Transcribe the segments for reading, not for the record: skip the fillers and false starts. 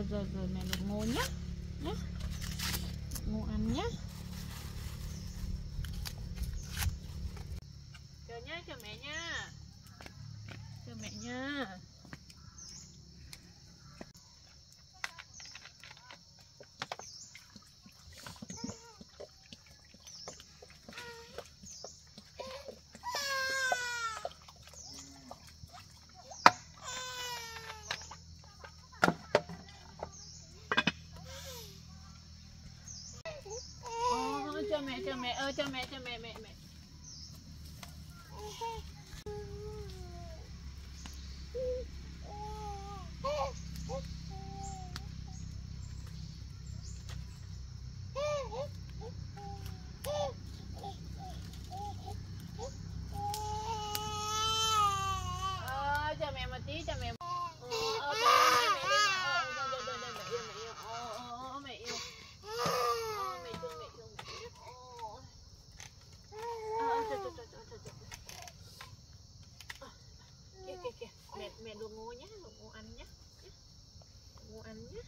rồi mẹ được ngô nhá. Nhá. Ngô ăn nhá. Chờ nhá, chờ mẹ nha. Chờ mẹ nha. Cho mẹ ơi, cho mẹ mẹ. Cho mẹ một tí, cho mẹ. Mẹ yêu. Mẹ thương. Kìa. Mẹ đồ ngô nhá, đồ ngô ăn nhá. Ngô ăn nhá.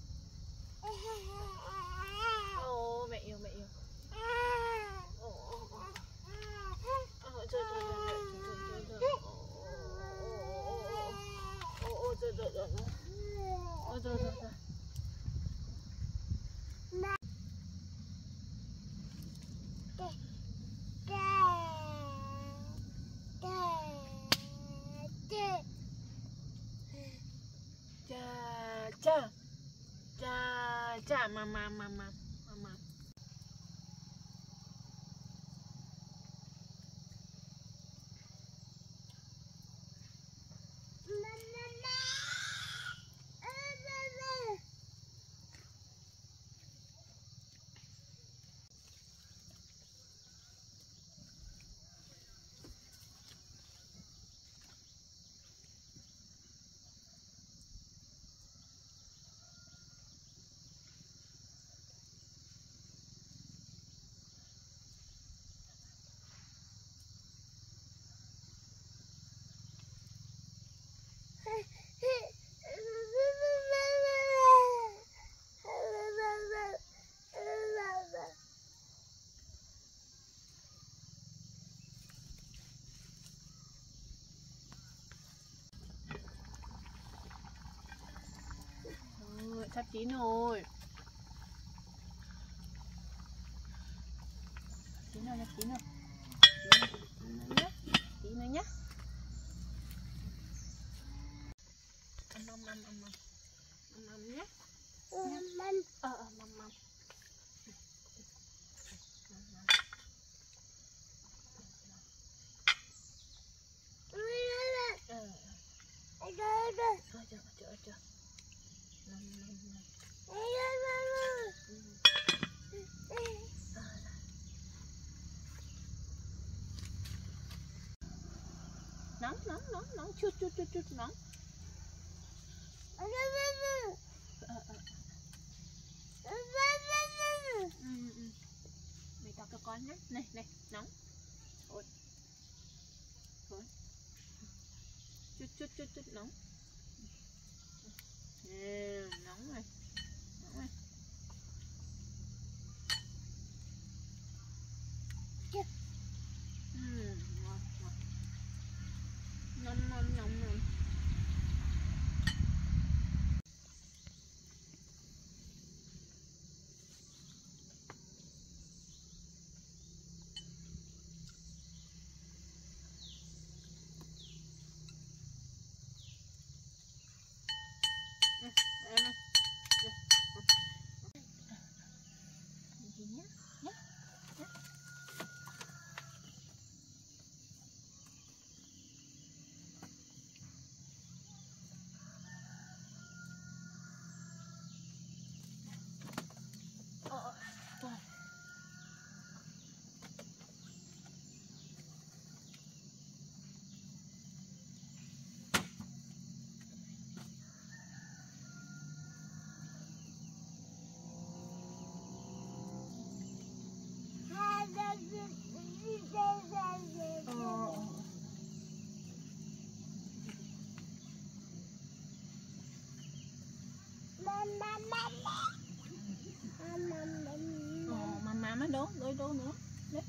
Mẹ yêu. Rồi. Cha, mama. Sắp chín rồi. Chín rồi. Tí nữa nhá. Ăn mầm nhá. Mầm. Chờ. Nóng, chút nóng. Mày cho các con nhé. Này, nóng. Thôi. Chút nóng. Nóng rồi. Ngon rồi. Mama mới đố đôi đố nữa đấy.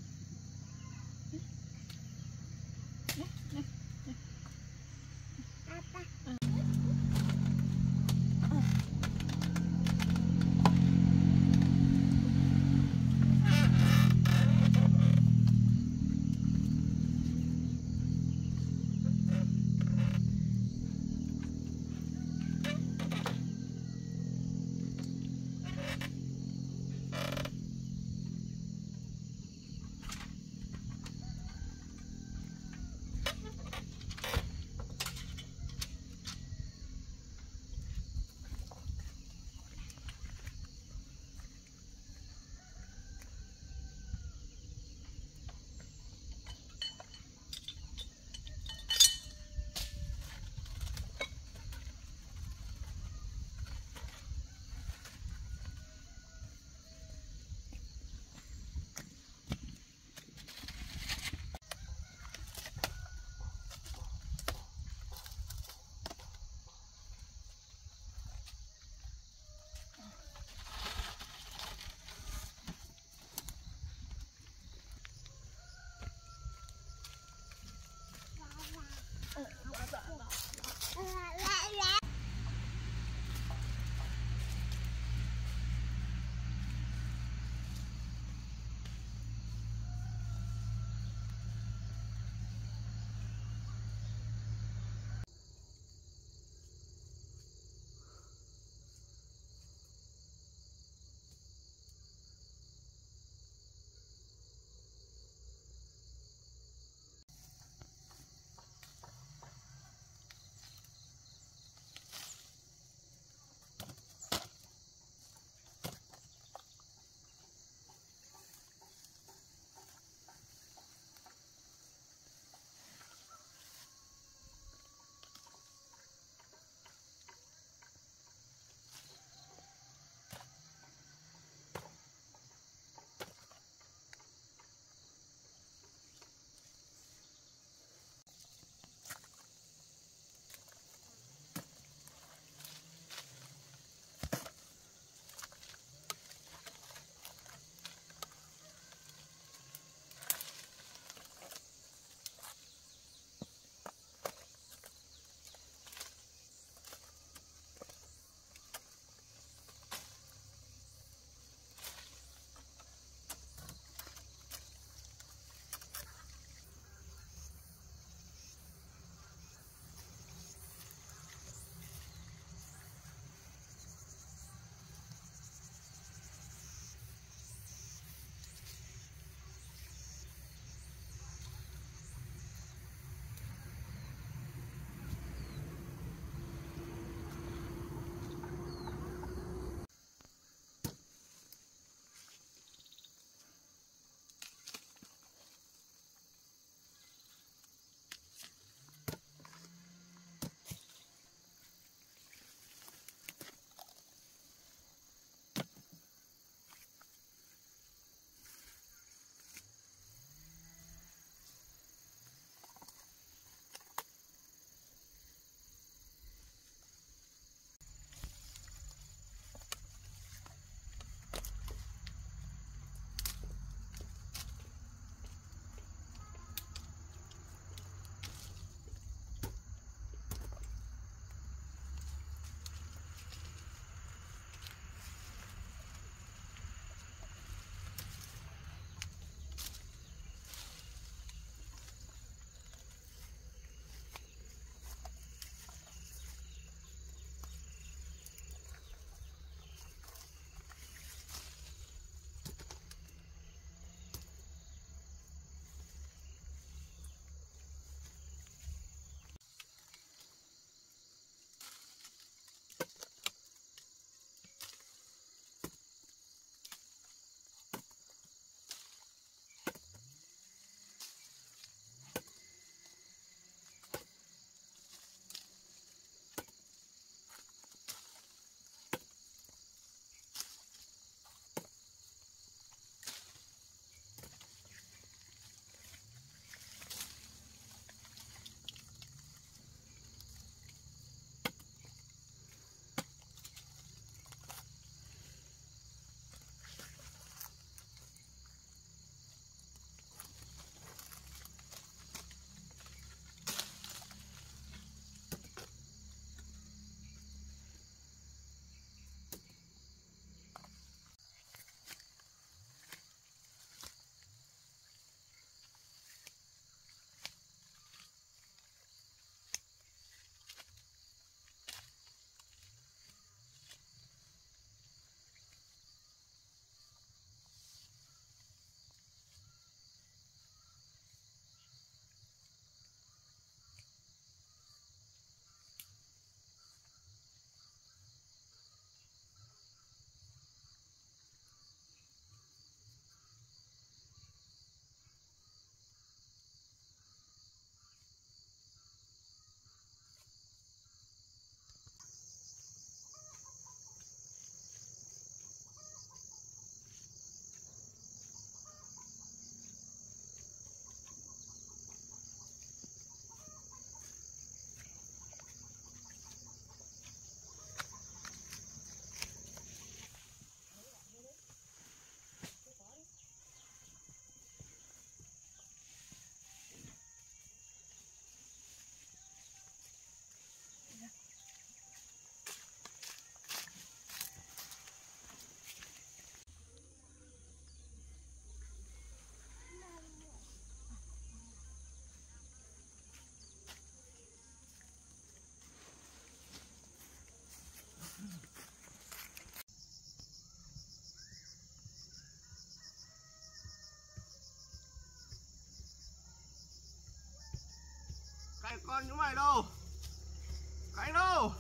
con chúng mày đâu? Khánh đâu?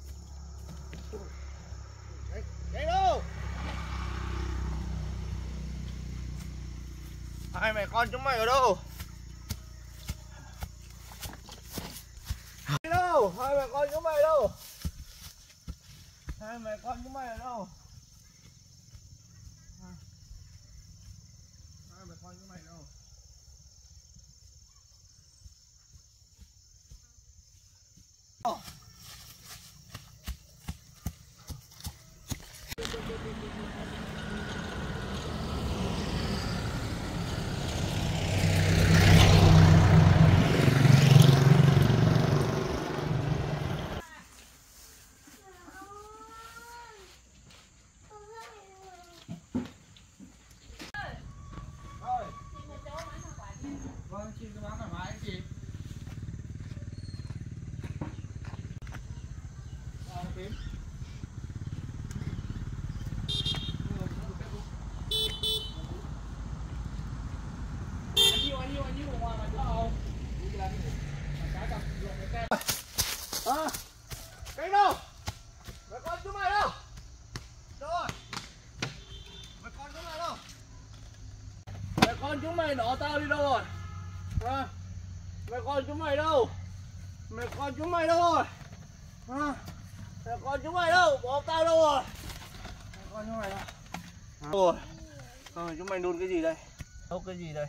Khánh đâu? Hai mẹ con chúng mày ở đâu? Khánh đâu? Hai mẹ con chúng mày đâu? Hai mẹ con chúng mày ở đâu? Hai mẹ con chúng mày đâu? Vâng, chị cứ bán thoải mái chị. Tím. Anh yêu ngoài mà cho không? Cái đâu? Mẹ con chúng mày đâu? Đâu rồi? Mẹ con chúng mày đâu? Mẹ con chúng mày bỏ tao đi đâu rồi? Mẹ con chúng mày đâu? Mẹ con chúng mày đâu rồi? Mẹ con chúng mày đâu? Bỏ tao đâu rồi? Mẹ con chúng mày đâu? Rồi. Chúng mày đun cái gì đây? Nấu cái gì đây?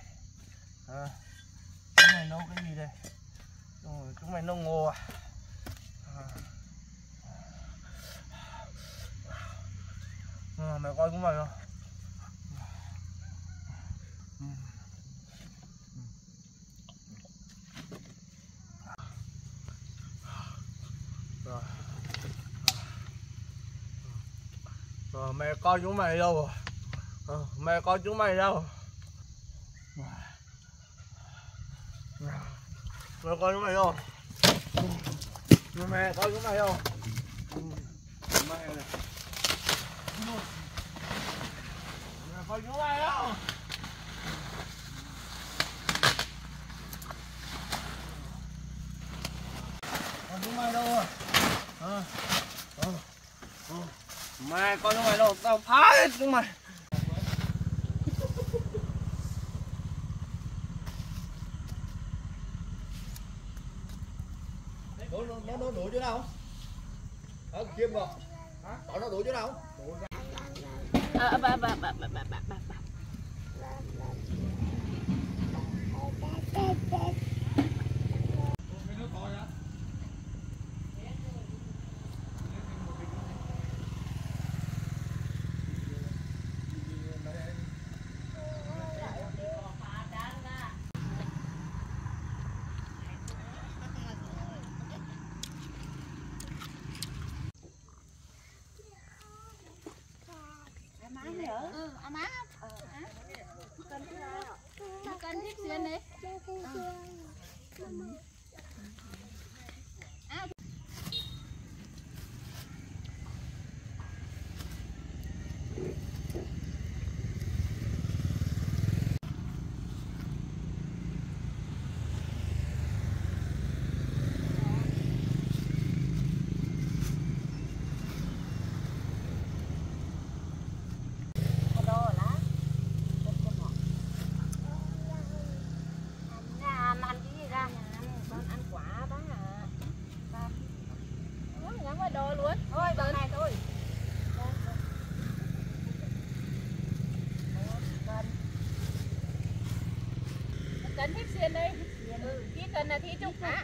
Chúng mày nấu cái gì đây? Chúng mày nấu ngô à? Mẹ con chúng mày đâu? Rồi, mẹ con chúng mày đâu rồi? Mẹ con chúng mày đâu? Mẹ con chúng mày đâu? Mẹ con chúng mày đâu? Mẹ này. Mẹ con chúng mày đâu? Con chúng mày đâu rồi? Mẹ con chúng mày đâu? Tao phá hết chúng mày. Nó đuổi chỗ nào? Ở kim rồi. Hả? Nó đuổi chỗ nào? Cần thiết xuyên đi. Đồ luôn. Thôi bằng này thôi. Cần thiết xuyên đây. Thi cần là thi trúc hả?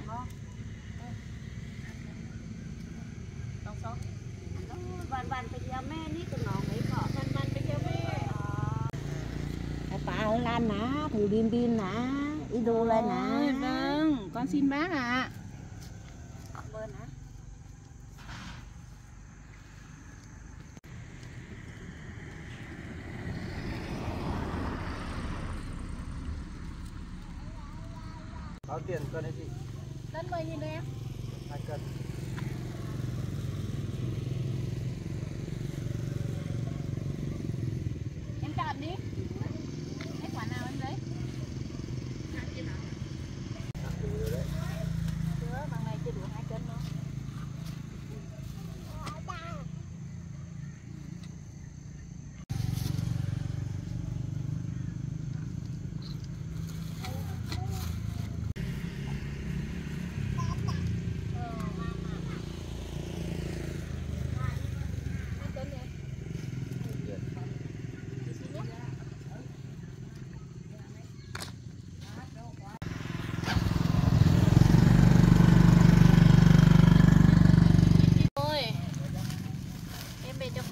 Không sao. Vanไปเที่ยวแม่นี่ก็หนองไหนเกาะ Vanไปเที่ยวแม่ Bà ơi Lan nè, thử điên điên nè, đi đô lên nè. Vâng, con xin bác ạ. Bên hả? Bao tiền cân đấy chị? Cân 10.000 đây em. 2 cân. Em chọn đi. Cái quả nào em lấy? Đủ rồi đấy.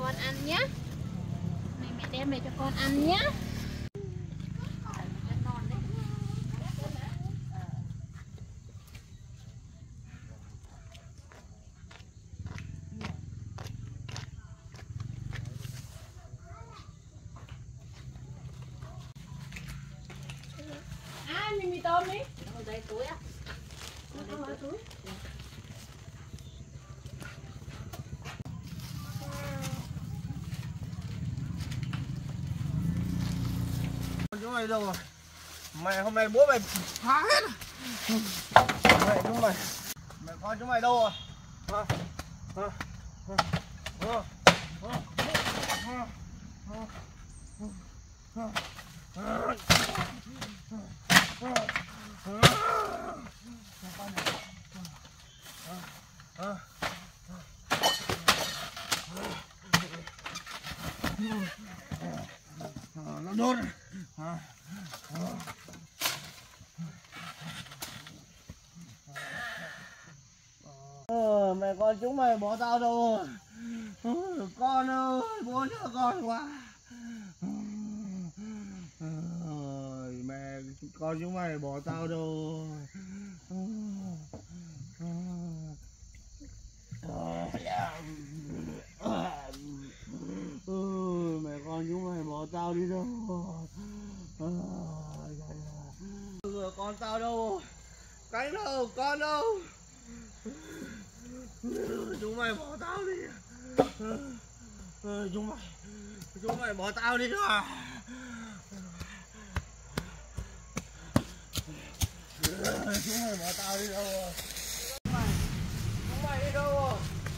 con ăn nhé. Này mẹ đem về cho con ăn nhé. Mình mì tôm đi. Ở đây túi á. Ở túi. Chúng mày đâu rồi? Mày hôm nay bố mày phá hết. Mẹ chúng mày. Mẹ con chúng mày đâu rồi? Nó đốt. Mẹ con chúng mày bỏ tao đâu rồi? Con ơi, bố nhớ con quá. Mẹ con chúng mày bỏ tao đâu rồi? Mẹ con chúng mày bỏ tao đi đâu rồi? Con tao đâu rồi? Cánh đâu? Con đâu? Chúng mày bỏ tao đi. Chúng mày bỏ tao đi rồi. Chúng mày bỏ tao đi đâu rồi? Chúng mày đi đâu rồi?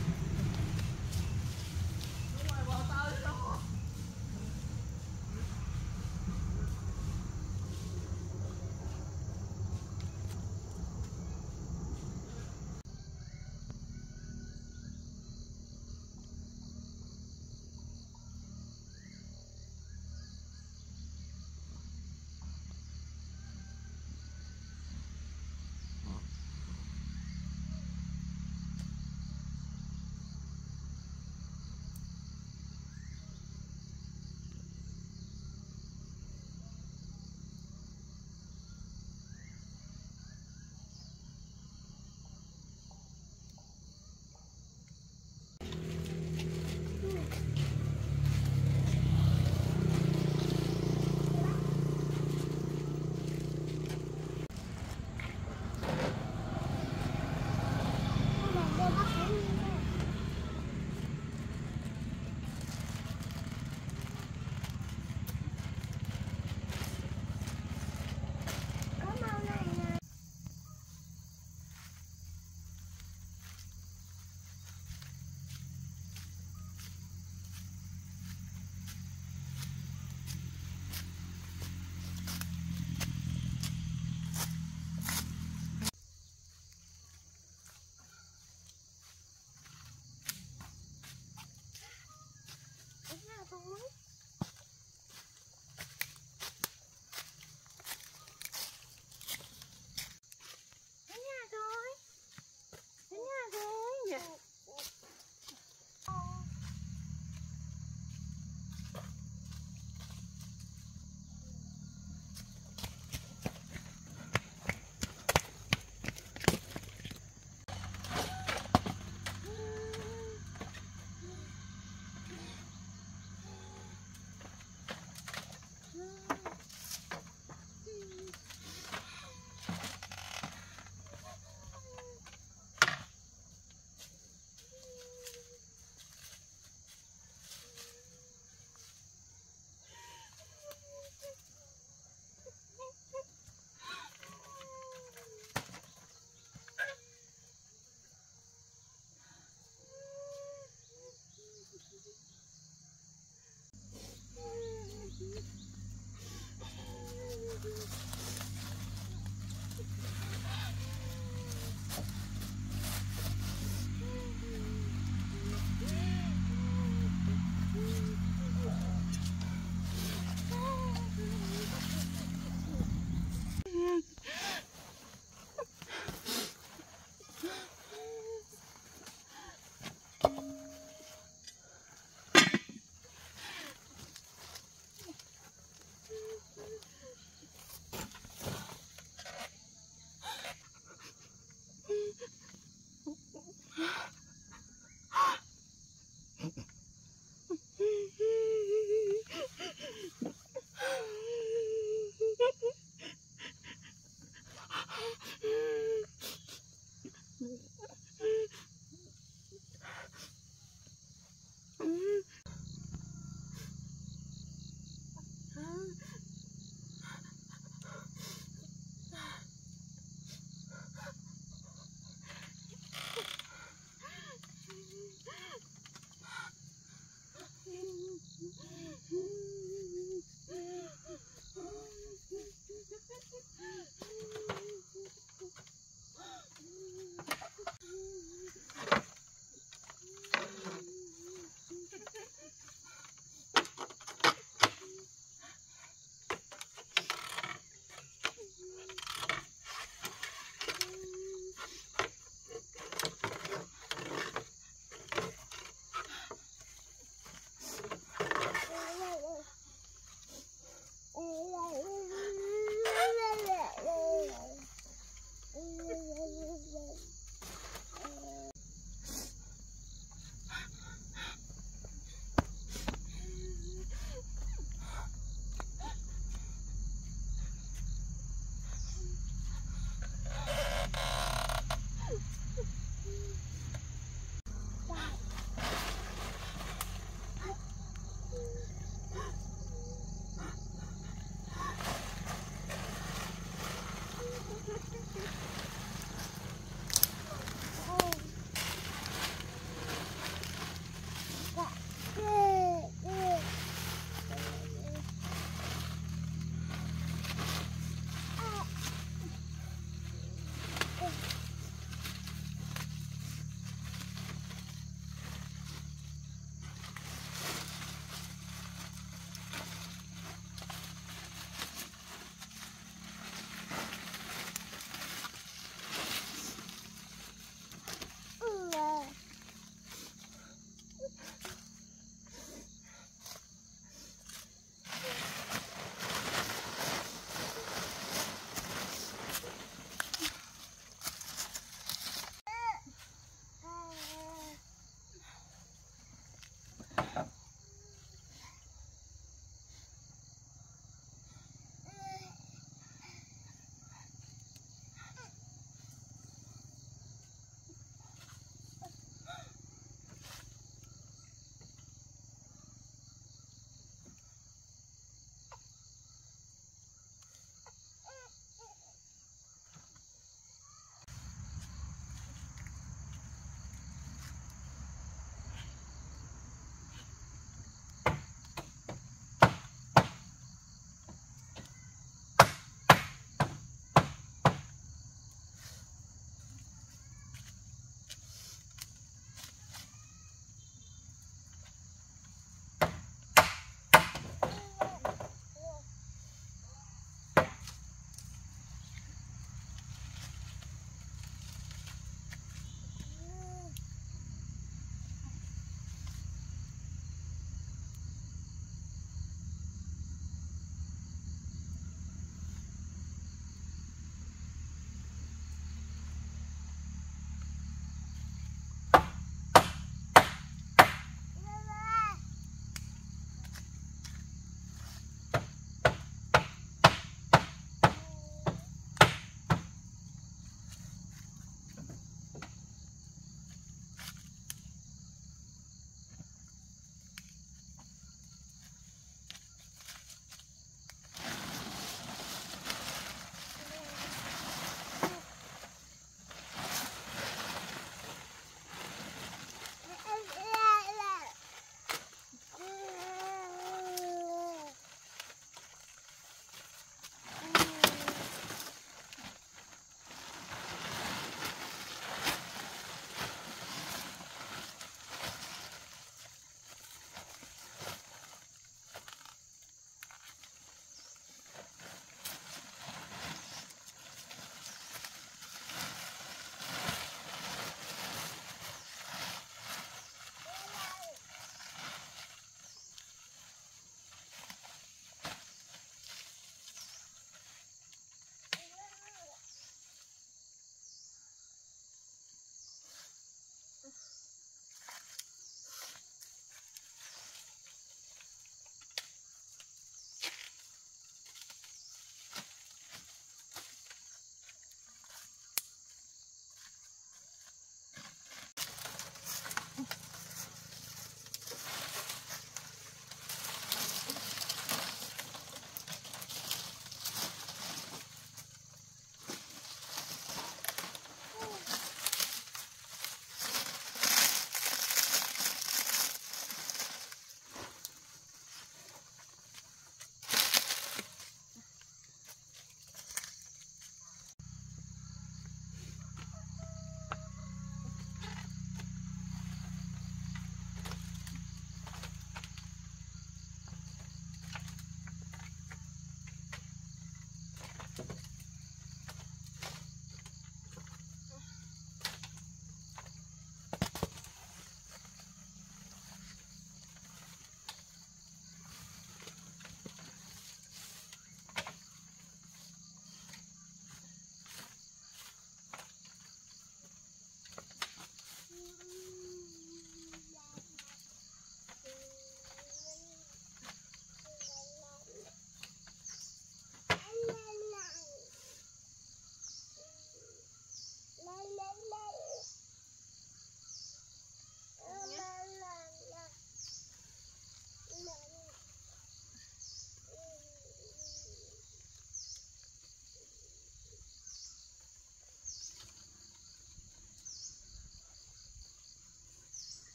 Chúng mày bỏ tao đi đâu rồi?